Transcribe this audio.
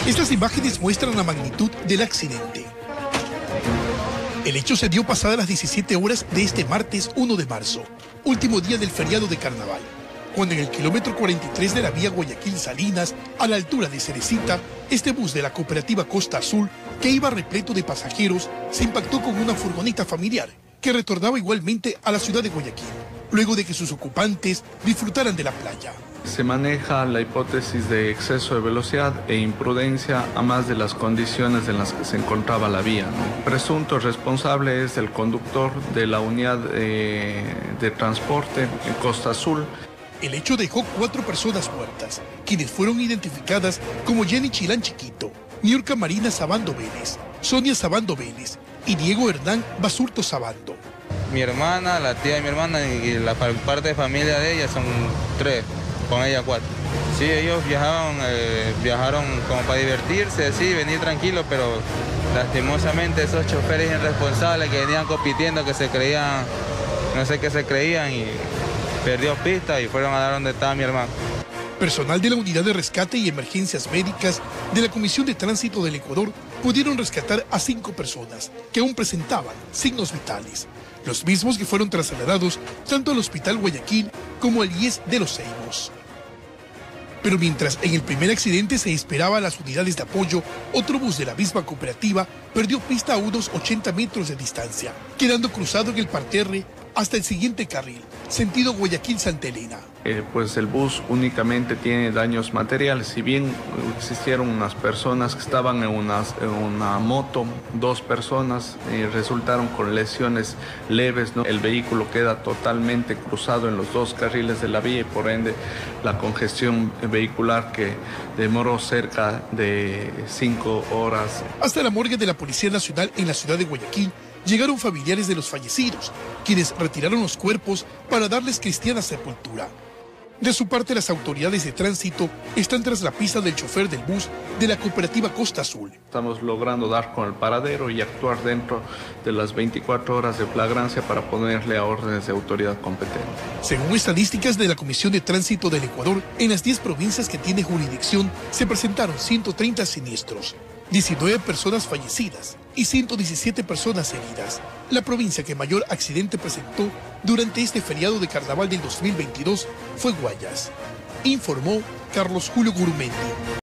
Estas imágenes muestran la magnitud del accidente. El hecho se dio pasadas las 17 horas de este martes 1 de marzo, último día del feriado de carnaval, cuando en el kilómetro 43 de la vía Guayaquil-Salinas, a la altura de Cerecita, este bus de la cooperativa Costa Azul, que iba repleto de pasajeros, se impactó con una furgoneta familiar que retornaba igualmente a la ciudad de Guayaquil, luego de que sus ocupantes disfrutaran de la playa. Se maneja la hipótesis de exceso de velocidad e imprudencia a más de las condiciones en las que se encontraba la vía, ¿no? Presunto responsable es el conductor de la unidad de transporte en Costa Azul. El hecho dejó 4 personas muertas, quienes fueron identificadas como Jenny Chilán Chiquito, Niurka Marina Sabando Vélez, Sonia Sabando Vélez y Diego Hernán Basurto Sabando. Mi hermana, la tía de mi hermana y la parte de familia de ella son 3. Con ella 4. Sí, ellos viajaron como para divertirse, sí, venir tranquilos, pero lastimosamente esos choferes irresponsables que venían compitiendo, que se creían, no sé qué se creían, y perdió pista y fueron a dar donde estaba mi hermano. Personal de la Unidad de Rescate y Emergencias Médicas de la Comisión de Tránsito del Ecuador pudieron rescatar a 5 personas que aún presentaban signos vitales, los mismos que fueron trasladados tanto al Hospital Guayaquil como al IES de Los Ceibos. Pero mientras en el primer accidente se esperaba a las unidades de apoyo, otro bus de la misma cooperativa perdió pista a unos 80 metros de distancia, quedando cruzado en el parterre hasta el siguiente carril, sentido Guayaquil-Santa Elena. Pues el bus únicamente tiene daños materiales. Si bien existieron unas personas que estaban en una moto, 2 personas resultaron con lesiones leves, ¿no? El vehículo queda totalmente cruzado en los 2 carriles de la vía y por ende la congestión vehicular que demoró cerca de 5 horas. Hasta la morgue de la Policía Nacional en la ciudad de Guayaquil llegaron familiares de los fallecidos, quienes retiraron los cuerpos para darles cristiana sepultura. De su parte, las autoridades de tránsito están tras la pista del chofer del bus de la cooperativa Costa Azul. Estamos logrando dar con el paradero y actuar dentro de las 24 horas de flagrancia para ponerle a órdenes de autoridad competente. Según estadísticas de la Comisión de Tránsito del Ecuador, en las 10 provincias que tiene jurisdicción se presentaron 130 siniestros, 19 personas fallecidas y 117 personas heridas. La provincia que mayor accidente presentó durante este feriado de carnaval del 2022 fue Guayas, informó Carlos Julio Gurumendi.